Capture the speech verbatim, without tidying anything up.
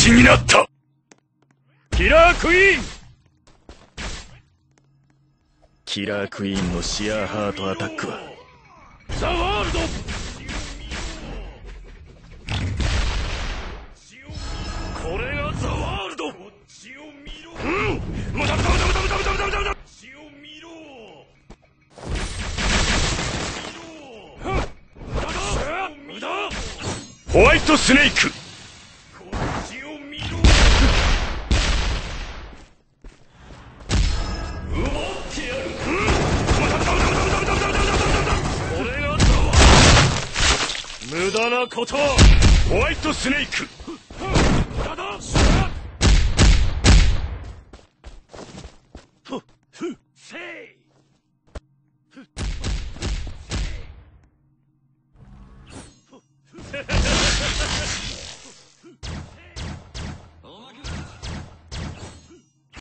ちになった。キラークイーン。キラークイーンのシアーハートアタックはザ・ワールド。これがザ・ワールド。うん、無駄無駄無駄無駄無駄無駄無駄無駄無駄。無駄。ホワイトスネーク。無駄なことはホワイトスネーク。無駄だ。ふっふっせい。